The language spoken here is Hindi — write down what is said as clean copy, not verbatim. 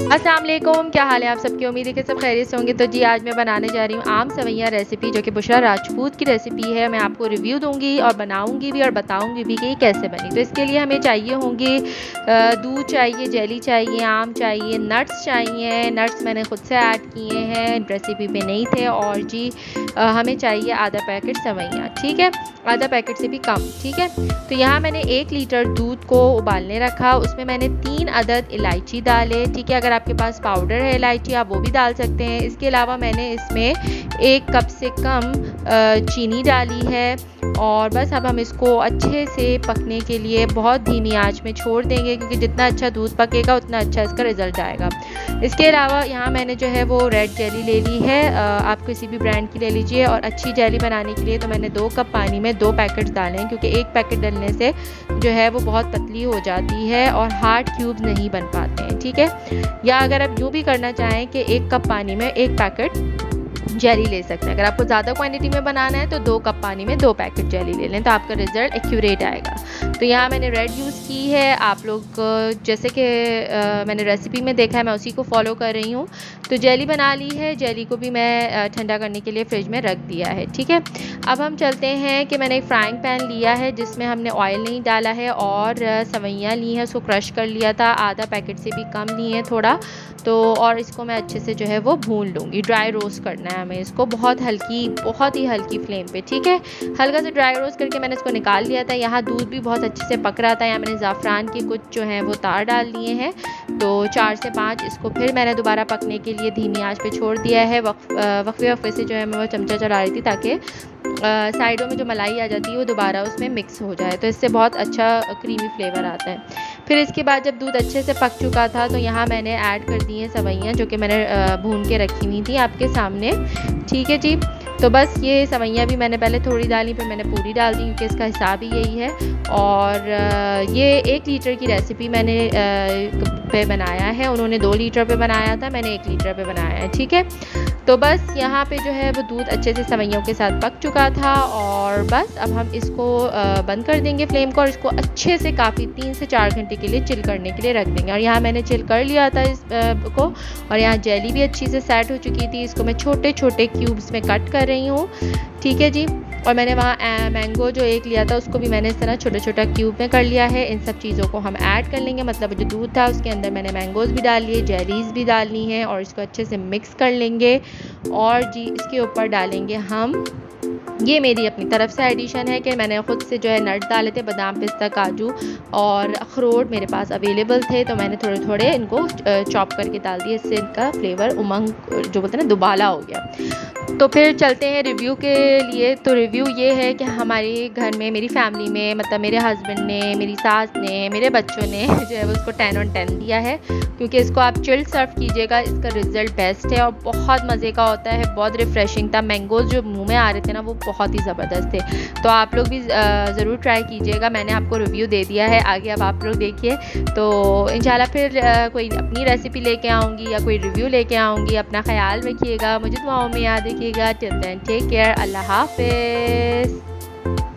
अस्सलाम वालेकुम, क्या हाल है आप सबकी। उम्मीद है कि सब खैरियत से होंगे। तो जी आज मैं बनाने जा रही हूँ आम सवैयाँ रेसिपी, जो कि बुशरा राजपूत की रेसिपी है। मैं आपको रिव्यू दूंगी और बनाऊंगी भी और बताऊंगी भी कि ये कैसे बनी। तो इसके लिए हमें चाहिए होंगे दूध चाहिए, जेली चाहिए, आम चाहिए, नट्स चाहिए। नट्स मैंने खुद से ऐड किए हैं, रेसिपी में नहीं थे। और जी हमें चाहिए आधा पैकेट सवैयाँ, ठीक है, आधा पैकेट से भी कम, ठीक है। तो यहाँ मैंने 1 लीटर दूध को उबालने रखा, उसमें मैंने 3 अदद इलायची डाले, ठीक है। अगर आपके पास पाउडर है इलायची आप वो भी डाल सकते हैं। इसके अलावा मैंने इसमें 1 कप से कम चीनी डाली है। और बस अब हम इसको अच्छे से पकने के लिए बहुत धीमी आंच में छोड़ देंगे, क्योंकि जितना अच्छा दूध पकेगा उतना अच्छा इसका रिज़ल्ट आएगा। इसके अलावा यहाँ मैंने जो है वो रेड जेली ले ली है, आप किसी भी ब्रांड की ले लीजिए। और अच्छी जेली बनाने के लिए तो मैंने 2 कप पानी में 2 पैकेट्स डाले हैं, क्योंकि 1 पैकेट डालने से जो है वो बहुत पतली हो जाती है और हार्ड क्यूब नहीं बन पाते हैं, ठीक है। या अगर आप यूँ भी करना चाहें कि 1 कप पानी में 1 पैकेट जेली ले सकते हैं। अगर आपको ज़्यादा क्वांटिटी में बनाना है तो 2 कप पानी में 2 पैकेट जेली ले लें, तो आपका रिज़ल्ट एक्यूरेट आएगा। तो यहाँ मैंने रेड यूज़ की है। आप लोग जैसे कि मैंने रेसिपी में देखा है, मैं उसी को फॉलो कर रही हूँ। तो जेली बना ली है, जेली को भी मैं ठंडा करने के लिए फ्रिज में रख दिया है, ठीक है। अब हम चलते हैं कि मैंने एक फ्राइंग पैन लिया है, जिसमें हमने ऑयल नहीं डाला है, और सवैयाँ ली हैं, उसको क्रश कर लिया था, आधा पैकेट से भी कम लिए हैं थोड़ा। तो और इसको मैं अच्छे से जो है वो भून लूँगी, ड्राई रोस्ट करना है हमें इसको, बहुत ही हल्की फ्लेम पे, ठीक है। हल्का से ड्राई रोस्ट करके मैंने इसको निकाल लिया था। यहाँ दूध भी बहुत अच्छे से पक रहा था। यहाँ मैंने ज़ाफ़रान के कुछ जो हैं वो तार डाल दिए हैं। तो 4 से 5 इसको फिर मैंने दोबारा पकने के लिए धीमी आंच पे छोड़ दिया है। वक्फे से जो है मैं वो चमचा चला रही थी, ताकि साइडों में जो मलाई आ जाती है वो दोबारा उसमें मिक्स हो जाए, तो इससे बहुत अच्छा क्रीमी फ्लेवर आता है। फिर इसके बाद जब दूध अच्छे से पक चुका था, तो यहाँ मैंने ऐड कर दी हैं सवैयाँ, जो कि मैंने भून के रखी हुई थी आपके सामने, ठीक है जी। तो बस ये सवैयाँ भी मैंने पहले थोड़ी डाली, फिर मैंने पूरी डाल दी, क्योंकि इसका हिसाब ही यही है। और ये 1 लीटर की रेसिपी मैंने पे बनाया है, उन्होंने 2 लीटर पे बनाया था, मैंने 1 लीटर पे बनाया है, ठीक है। तो बस यहाँ पे जो है वो दूध अच्छे से सवैयों के साथ पक चुका था। और बस अब हम इसको बंद कर देंगे फ्लेम को, और इसको अच्छे से काफ़ी 3 से 4 घंटे के लिए चिल करने के लिए रख देंगे। और यहाँ मैंने चिल कर लिया था इस को, और यहाँ जेली भी अच्छी से सेट हो चुकी थी। इसको मैं छोटे छोटे क्यूब्स में कट कर रही हूँ, ठीक है जी। और मैंने वहाँ मैंगो जो 1 लिया था, उसको भी मैंने इस तरह छोटे छोटा क्यूब में कर लिया है। इन सब चीज़ों को हम ऐड कर लेंगे, मतलब जो दूध था उसके अंदर मैंने मैंगोज़ भी डाल लिए, जेलीज़ भी डालनी है, और इसको अच्छे से मिक्स कर लेंगे। और जी इसके ऊपर डालेंगे हम, ये मेरी अपनी तरफ से एडिशन है कि मैंने ख़ुद से जो है नट्स डाले थे, बादाम, पिस्ता, काजू और अखरोट मेरे पास अवेलेबल थे, तो मैंने थोड़े थोड़े इनको चॉप करके डाल दिए। इससे इनका फ्लेवर उमंग जो बोलते हैं ना दुबाला हो गया। तो फिर चलते हैं रिव्यू के लिए। तो रिव्यू ये है कि हमारे घर में, मेरी फैमिली में, मतलब मेरे हस्बैंड ने, मेरी सास ने, मेरे बच्चों ने जो है उसको 10 on 10 दिया है, क्योंकि इसको आप चिल्ड सर्व कीजिएगा, इसका रिज़ल्ट बेस्ट है और बहुत मज़े का होता है, बहुत रिफ़्रेशिंग था। मैंगोज़ जो मुंह में आ रहे थे ना, वो बहुत ही ज़बरदस्त थे। तो आप लोग भी ज़रूर ट्राई कीजिएगा। मैंने आपको रिव्यू दे दिया है, आगे अब आप लोग देखिए। तो इंशाल्लाह फिर कोई अपनी रेसिपी लेके आऊँगी या कोई रिव्यू लेके आऊँगी। अपना ख्याल रखिएगा, मुझे दुआओं में याद रखिएगा। Till then take care, Allah हाफ़िज़।